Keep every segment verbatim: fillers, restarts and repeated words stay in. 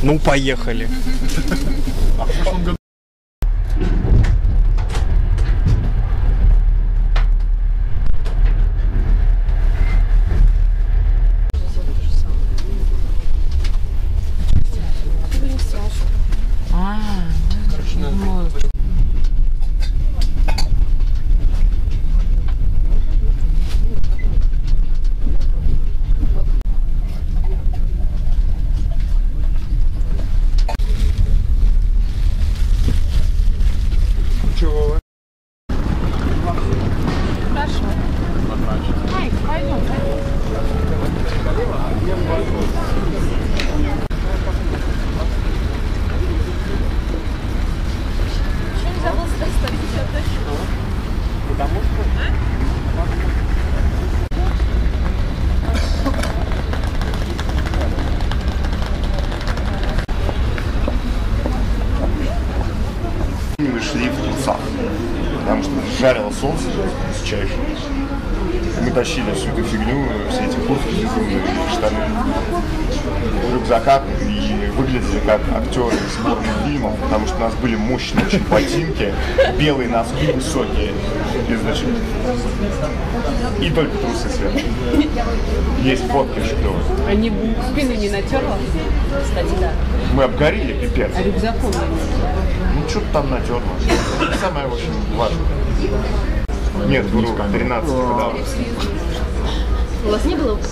Ну, поехали. А в прошлом году... Мы шли в трусах, потому что жарило солнце с чаще. Мы тащили всю эту фигню, все эти куртки безумные, штаны в рюкзаках и выглядели как актеры сборных фильмов, потому что у нас были мощные очень ботинки, белые носки высокие, и, значит, и только трусы сверху. Есть фотки шикарные. Они спину не натерла? Кстати, да. Мы обгорели, пипец. А рюкзаком? Ну, что-то там натерло. Самое, в общем, важное. Нет, вру, тринадцать когда. У вас не было...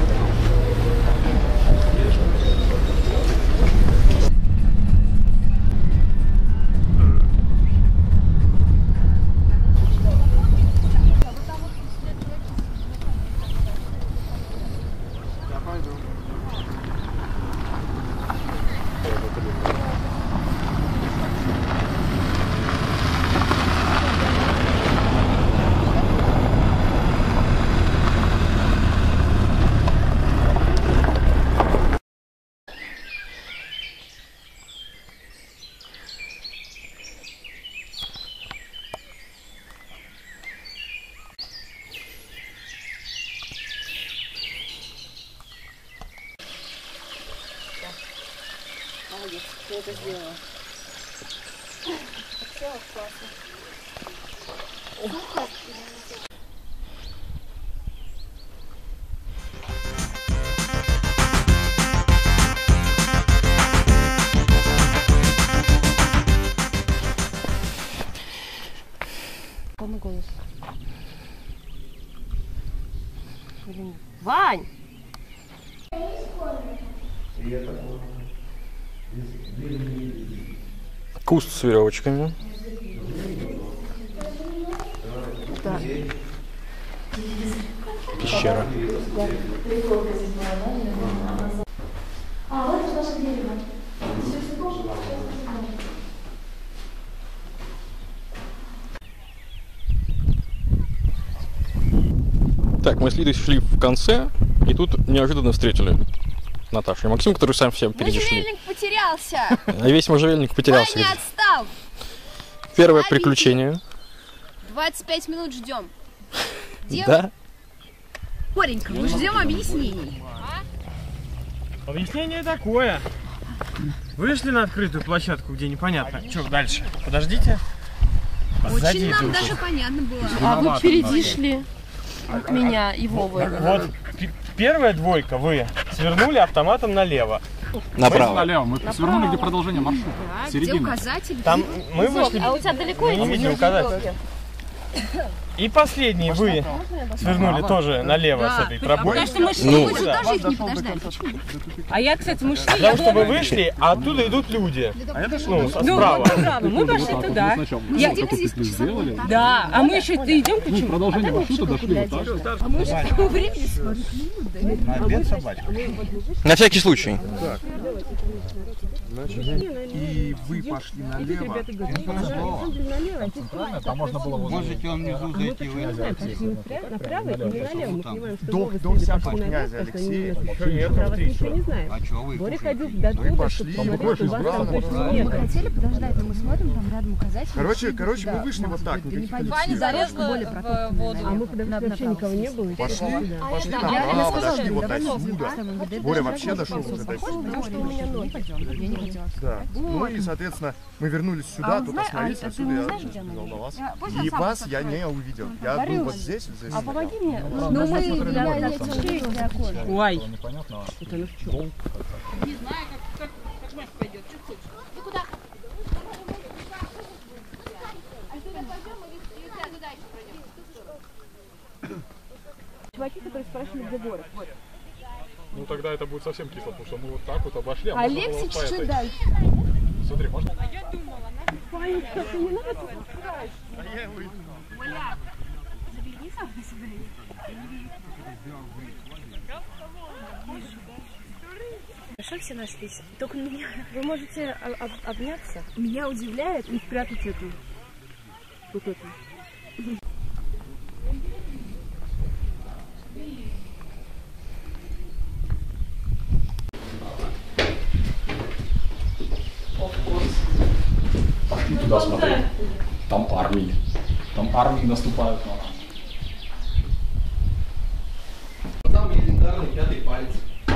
Молодец, ты это сделала. Все классно. Полный голос. Вань! Куст с веревочками. Да. Пещера. А, вот это ваше дерево. Так, мы с Лидой шли в конце, и тут неожиданно встретили Наташу и Максим, которые сами всем впереди шли. Можжевельник потерялся. А весь можжевельник потерялся. Ваня отстал. Первое Маленький. приключение. двадцать пять минут ждем. Где... Да. Коренька, мы ждем объяснений. Объяснение такое. Вышли на открытую площадку, где непонятно. Что дальше? Подождите. Сзади Очень нам идут. даже понятно было. А вы впереди шли от меня и Вовы. Вот первая двойка, вы свернули автоматом налево. Направо. Налево, мы свернули, где продолжение маршрута. Да, где Середина. указатель? Там мы вышли. А у тебя далеко Мы не видим указатель. И последний вы свернули тоже налево Да. с этой пробоины. Потому что мы шли. Ну. Мы же тоже их не подождали. Почему? А я, кстати, мы шли. Потому что вы вышли, а оттуда идут люди. Ну, со- Ну, справа. вот справа. Мы пошли туда. Я... сделали. Да, а мы еще идем почему? Продолжение маршрута дошли вот так. А мы уже к тому времени смотрим. На всякий случай. И вы пошли налево. Там можно было... Можете он внизу зайти, вы направо и не налево. Мы понимаем, что До, новые до люди всякого пошли князя наверх, потому что они Алексея. немножко про вас ничего не знают. А чего вы Боря кушаете? ходил до туда, пошли, чтобы посмотреть, что у вас там точно Мы нет. хотели подождать, но мы смотрим, там рядом указатель. Короче, короче, мы вышли вот так, никаких Ваня Алексеев. залезла в воду. А мы подошли, вообще никого не было. Пошли, пошли Я направо, сказала, дошли вот давай отсюда. Боря вообще дошел уже до сюда. Потому что у меня ноги. Я не хотела. Да. Ну и, соответственно, мы вернулись сюда, тут остановились, отсюда я сказал до вас. И вас я не увидел. Я был вот здесь, вот здесь. А помоги мне. Ну мы, я, я тебе для окошка. Ой, Непонятно. это ну в чем? Не знаю, как, как, как Маш пойдет. Что хочешь? Ты куда? А туда пойдем или туда еще пройдем? Чуваки, которые спрашивали, где город. Ну тогда это будет совсем кисло, потому что мы вот так вот обошли, а Алексей можно было по чуть-чуть этой. дальше. Смотри, можно? Хорошо все нашлись. Только меня... Вы можете об- об- обняться? Меня удивляет и спрятать эту. Вот эту. Туда смотри. Там армии. Там армии наступают на нас. Там легендарный пятый палец.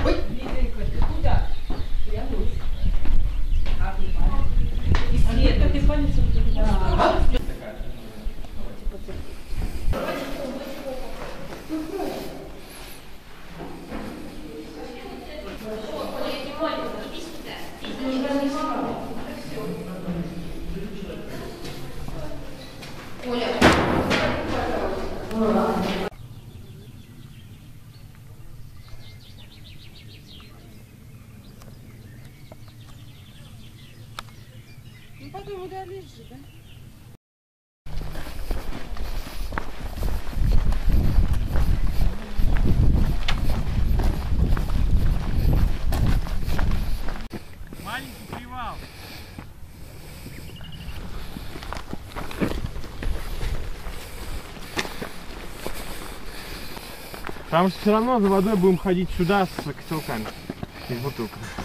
Ну потом удалишь же, да? Маленький привал. Потому что все равно за водой будем ходить сюда с котелками и с бутылками.